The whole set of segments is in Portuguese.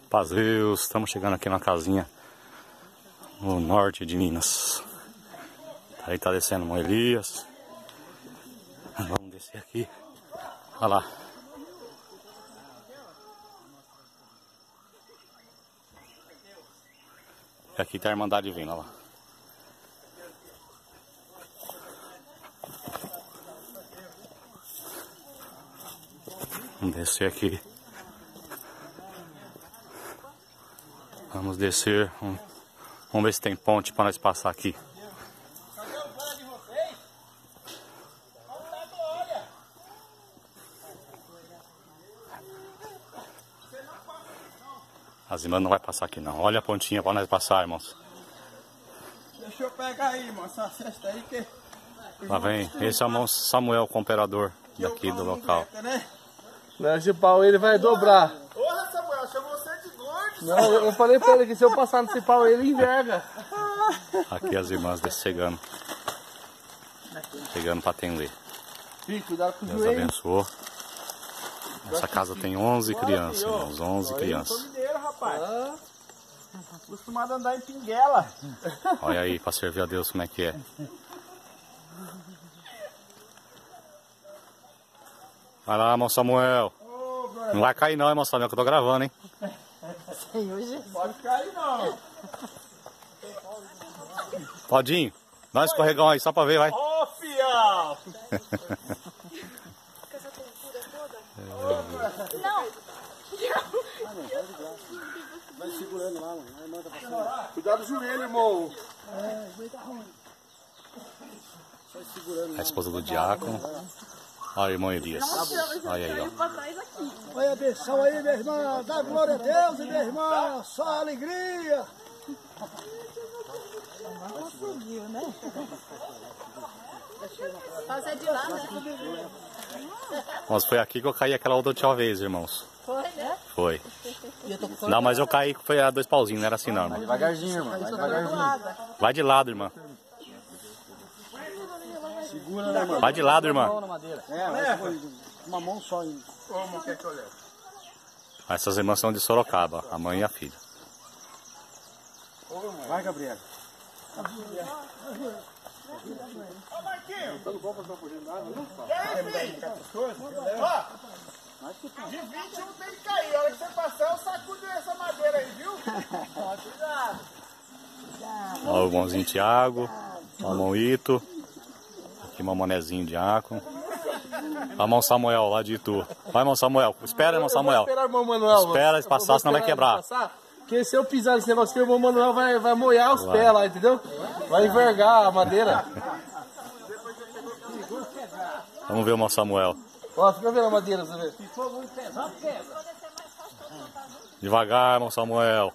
Paz Deus, estamos chegando aqui na casinha no norte de Minas. Aí tá descendo o Elias. Vamos descer aqui. Olha lá. E aqui tá a Irmandade vindo, olha lá. Vamos descer aqui. Vamos descer. Vamos ver se tem ponte para nós passar aqui. Cadê o banho de vocês? Olha! As irmãs não vai passar aqui não. Olha a pontinha para nós passar, irmãos. Deixa eu pegar aí, irmão, essa cesta aí que... Lá vem. Esse é o irmão Samuel, o cooperador daqui do local. Nesse pau ele vai dobrar. Porra, Samuel, chamou você de gordo. Não, eu falei pra ele que se eu passar nesse pau ele enverga. Aqui as irmãs chegando. Chegando para atender. Ih, cuidado com o Deus joelho. abençoou. Essa casa tem 11 crianças, irmãos. 11 crianças. Mineiro, rapaz. Acostumado a andar em pinguela. Olha aí, para servir a Deus como é que é. Vai lá, irmão Samuel. Não vai cair não, irmão Samuel, que eu tô gravando, hein? Pode cair não. Claudinho, dá um escorregão aí só pra ver, vai. Ó, fião. Vai segurando lá, mano. Cuidado do joelho, irmão. Vai segurando. A esposa do diácono. Olha o irmão Elias. Olha aí, ó. Olha a benção aí, minha irmã. Dá glória a Deus, minha irmã. Só alegria. Fazer de lá, né? Mas foi aqui que eu caí aquela outra vez, irmãos. Foi, né? Foi. Não, mas eu caí, foi a 2 pauzinhos, não era assim não, irmão. Devagarzinho, irmão. Vai devagarzinho. Vai de lado, irmã. Segura, né, mano? Vai de lado, irmã. Vai uma mão só ainda. Como quer que eu levo? Essas irmãs são de Sorocaba, a mãe e a filha. Vai, Gabriel. Ô, Marquinhos. E aí, filho? Ó, de 20 não tem que cair. A hora que você passar, eu sacudo essa madeira aí, viu? Cuidado. Olha o irmãozinho Tiago. O irmão Ito. Aqui o irmão Manezinho diácono. Olha o irmão Samuel lá de Itu. Vai, irmão Samuel. Espera, irmão Samuel. Espera, irmão Manuel. Espera eles passar, senão vai quebrar. Porque se eu pisar nesse negócio aqui, o irmão Manuel vai molhar os pés lá, entendeu? Vai envergar a madeira. Vamos ver o irmão Samuel. Ó, fica vendo a madeira, você vê. Devagar, irmão Samuel.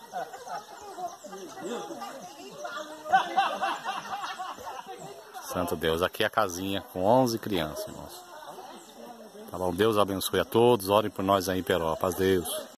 Santo Deus, aqui é a casinha com 11 crianças, irmãos. Tá bom, Deus abençoe a todos. Orem por nós aí em Peró. Paz Deus.